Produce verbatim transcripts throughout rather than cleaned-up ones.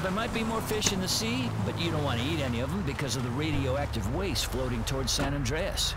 there might be more fish in the sea, but you don't want to eat any of them because of the radioactive waste floating towards San Andreas.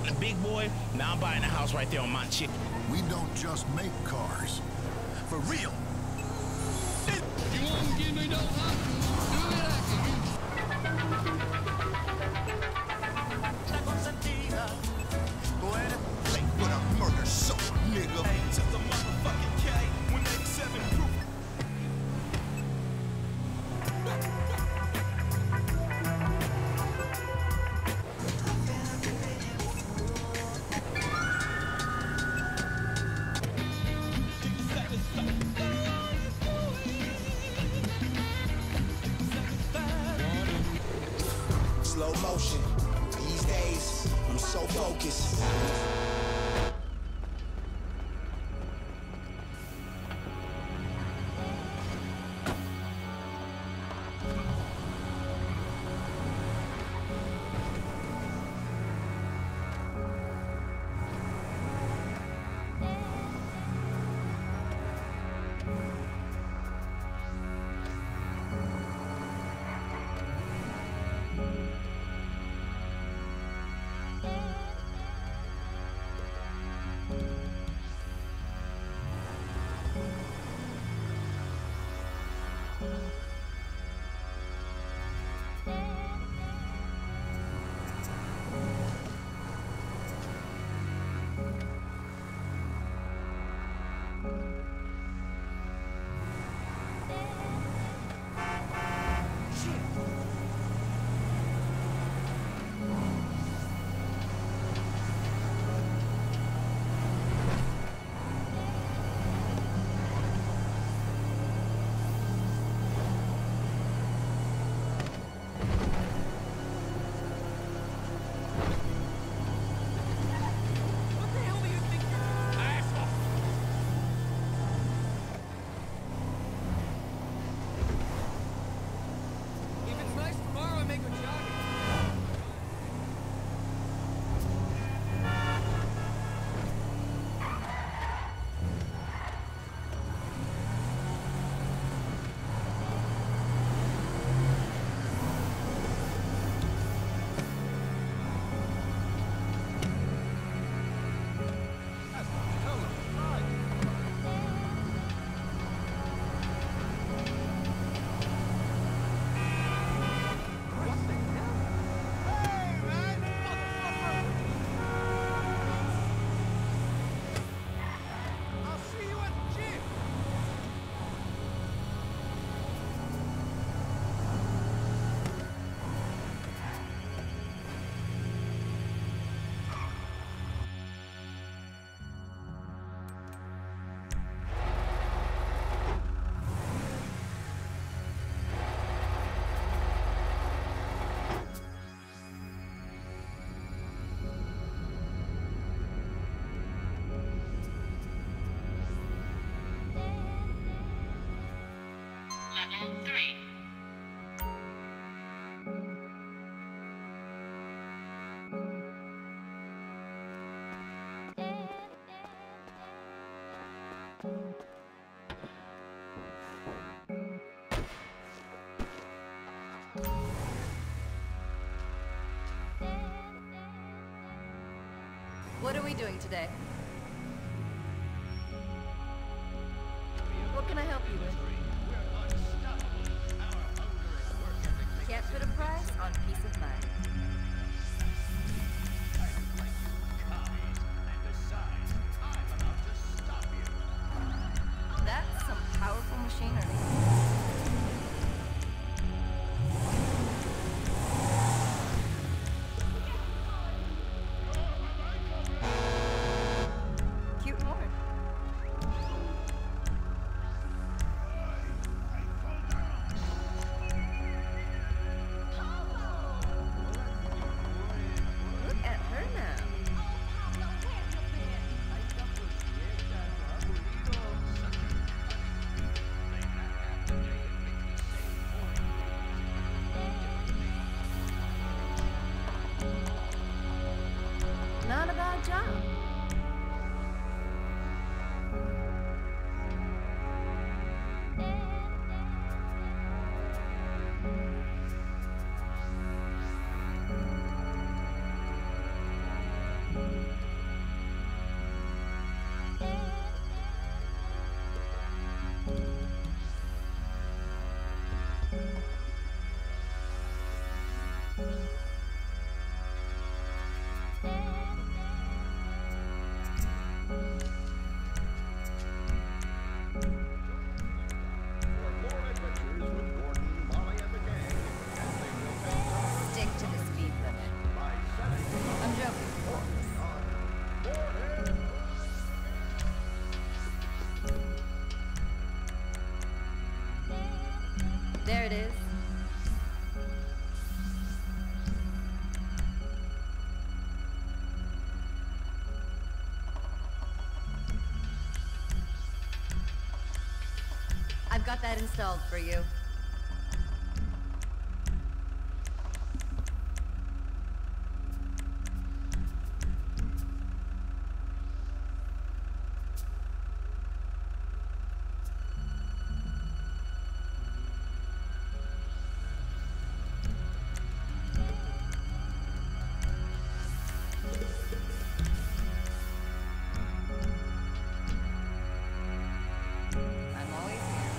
a big boy. Now I'm buying a house right there on Mount Chick. We don't just make cars. For real. You won't give me no hot, do it What a murder soul, nigga. To the motherfucking K, when they seven proof. Slow motion. These days, I'm so focused. What are we doing today? What can I help you with? Can't put a price on peace of mind. That's some powerful machinery. Not a bad job. got that installed for you. I'm always here.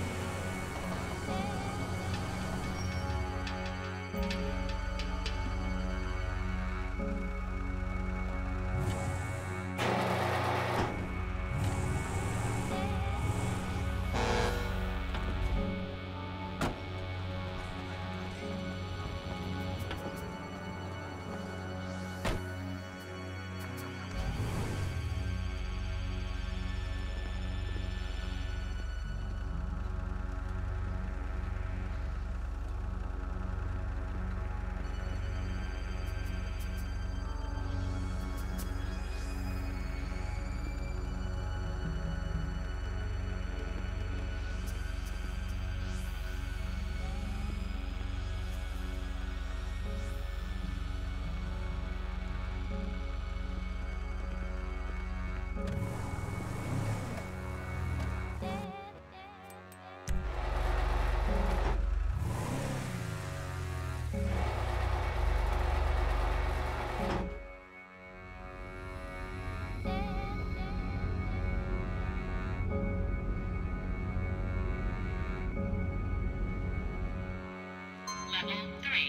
Level three.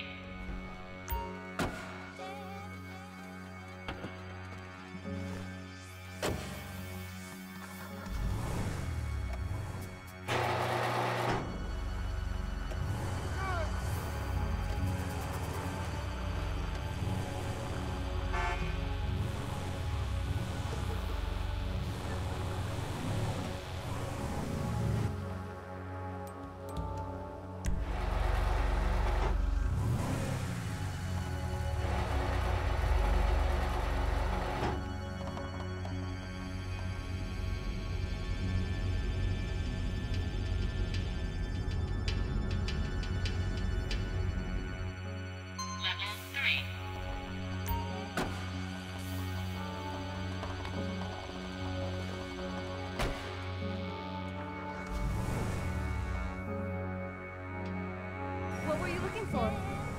Level three. What were you looking for?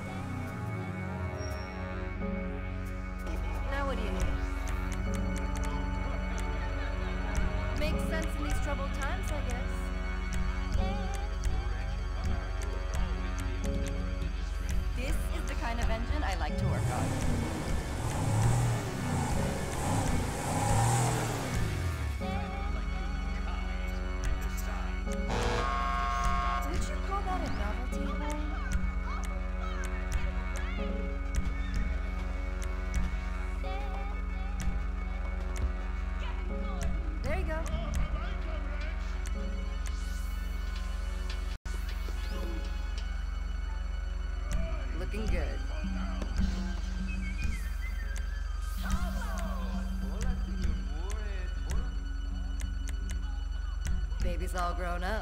Now what do you need? Makes sense in these troubled times, I guess. This is the kind of engine I like to work on. Would you call that a novelty home? There you go. Looking good. Baby's all grown up.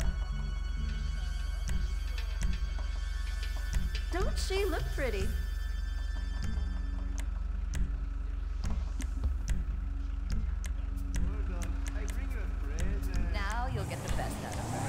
Don't she look pretty? Now you'll get the best out of her.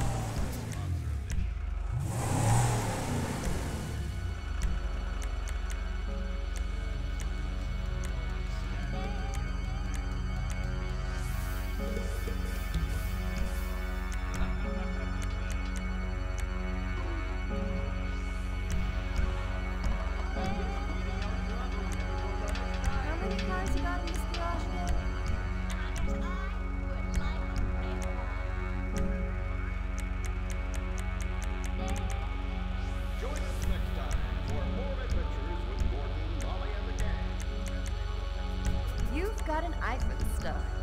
How many cars you got in this garage again? Join us next time for more adventures with Gordon, Molly, and the gang. You've got an eye for the stuff.